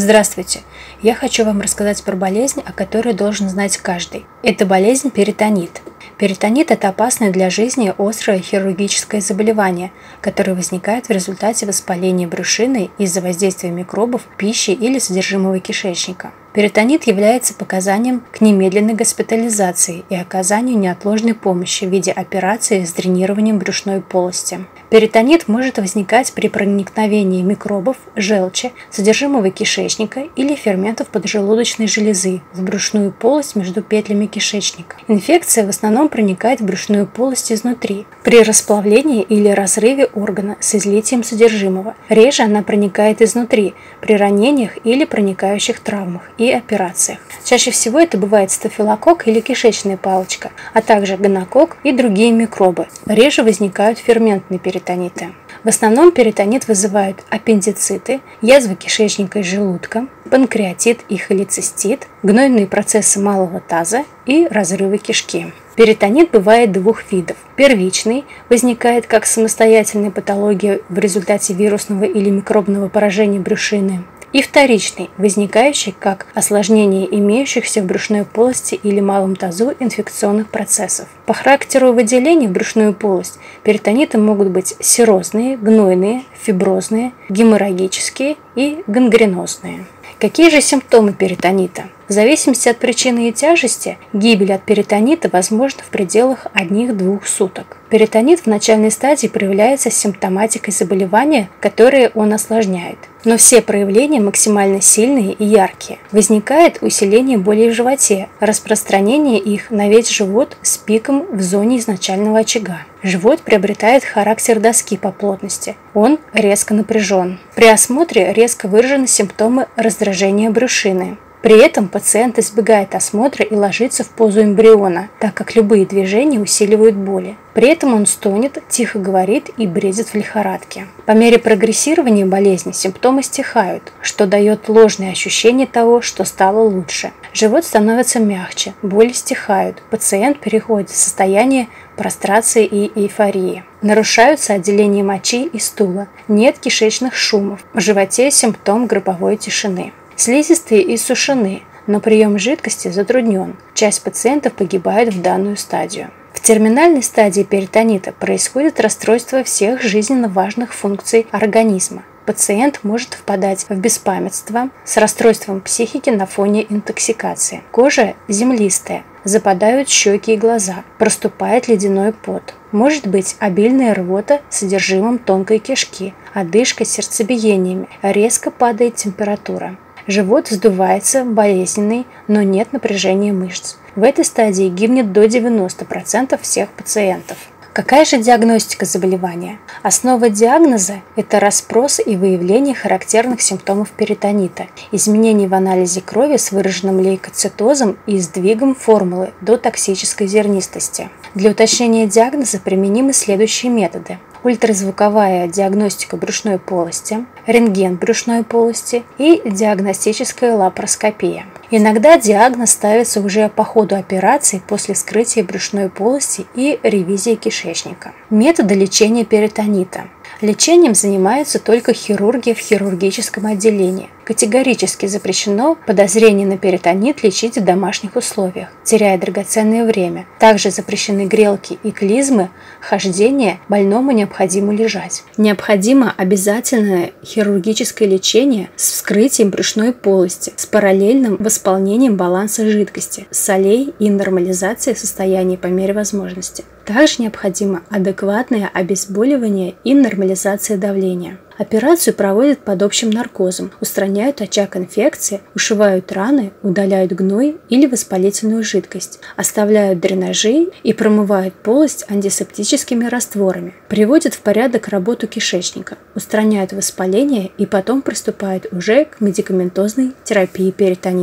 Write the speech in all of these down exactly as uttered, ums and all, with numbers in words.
Здравствуйте! Я хочу вам рассказать про болезнь, о которой должен знать каждый. Это болезнь перитонит. Перитонит – это опасное для жизни острое хирургическое заболевание, которое возникает в результате воспаления брюшины из-за воздействия микробов, пищи или содержимого кишечника. Перитонит является показанием к немедленной госпитализации и оказанию неотложной помощи в виде операции с дренированием брюшной полости. Перитонит может возникать при проникновении микробов, желчи, содержимого кишечника или ферментов поджелудочной железы в брюшную полость между петлями кишечника. Инфекция в основном проникает в брюшную полость изнутри, при расплавлении или разрыве органа с излитием содержимого. Реже она проникает изнутри, при ранениях или проникающих травмах и операциях. Чаще всего это бывает стафилококк или кишечная палочка, а также гонококк и другие микробы. Реже возникают ферментные перитониты. В основном перитонит вызывают аппендициты, язвы кишечника и желудка, панкреатит и холецистит, гнойные процессы малого таза и разрывы кишки. Перитонит бывает двух видов. Первичный возникает как самостоятельная патология в результате вирусного или микробного поражения брюшины. И вторичный, возникающий как осложнение имеющихся в брюшной полости или малом тазу инфекционных процессов. По характеру выделения в брюшную полость перитониты могут быть серозные, гнойные, фиброзные, геморрагические и гангренозные. Какие же симптомы перитонита? В зависимости от причины и тяжести, гибель от перитонита возможна в пределах одних-двух суток. Перитонит в начальной стадии проявляется симптоматикой заболевания, которое он осложняет. Но все проявления максимально сильные и яркие. Возникает усиление болей в животе, распространение их на весь живот с пиком в зоне изначального очага. Живот приобретает характер доски по плотности. Он резко напряжен. При осмотре резко выражены симптомы раздражения брюшины. При этом пациент избегает осмотра и ложится в позу эмбриона, так как любые движения усиливают боли. При этом он стонет, тихо говорит и бредит в лихорадке. По мере прогрессирования болезни симптомы стихают, что дает ложное ощущение того, что стало лучше. Живот становится мягче, боли стихают, пациент переходит в состояние прострации и эйфории. Нарушаются отделение мочи и стула, нет кишечных шумов, в животе симптом гробовой тишины. Слизистые иссушены, но прием жидкости затруднен. Часть пациентов погибает в данную стадию. В терминальной стадии перитонита происходит расстройство всех жизненно важных функций организма. Пациент может впадать в беспамятство с расстройством психики на фоне интоксикации. Кожа землистая, западают щеки и глаза, проступает ледяной пот. Может быть обильная рвота с содержимым тонкой кишки, одышка с сердцебиениями, резко падает температура. Живот вздувается, болезненный, но нет напряжения мышц. В этой стадии гибнет до девяноста процентов всех пациентов. Какая же диагностика заболевания? Основа диагноза – это расспрос и выявление характерных симптомов перитонита, изменений в анализе крови с выраженным лейкоцитозом и сдвигом формулы до токсической зернистости. Для уточнения диагноза применимы следующие методы. Ультразвуковая диагностика брюшной полости, рентген брюшной полости и диагностическая лапароскопия. Иногда диагноз ставится уже по ходу операции после вскрытия брюшной полости и ревизии кишечника. Методы лечения перитонита. Лечением занимаются только хирурги в хирургическом отделении. Категорически запрещено подозрение на перитонит лечить в домашних условиях, теряя драгоценное время. Также запрещены грелки и клизмы, хождение, больному необходимо лежать. Необходимо обязательное хирургическое лечение с вскрытием брюшной полости, с параллельным восполнением баланса жидкости, солей и нормализацией состояния по мере возможности. Также необходимо адекватное обезболивание и нормализация давления. Операцию проводят под общим наркозом, устраняют очаг инфекции, ушивают раны, удаляют гной или воспалительную жидкость, оставляют дренажи и промывают полость антисептическими растворами, приводят в порядок работу кишечника, устраняют воспаление и потом приступают уже к медикаментозной терапии перитонита.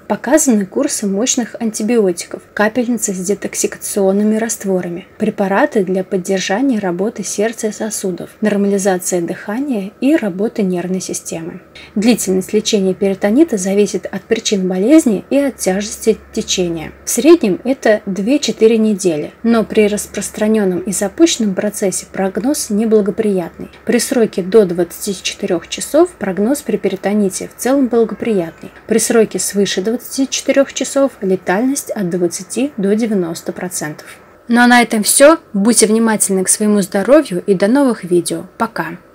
Показаны курсы мощных антибиотиков, капельницы с детоксикационными растворами, препараты для поддержания работы сердца и сосудов, нормализация дыхания и работы нервной системы. Длительность лечения перитонита зависит от причин болезни и от тяжести течения. В среднем это две-четыре недели, но при распространенном и запущенном процессе прогноз неблагоприятный. При сроке до двадцати четырёх часов прогноз при перитоните в целом благоприятный. При сроке свыше двадцати четырёх часов летальность от двадцати до девяноста процентов. Ну а на этом все. Будьте внимательны к своему здоровью и до новых видео. Пока!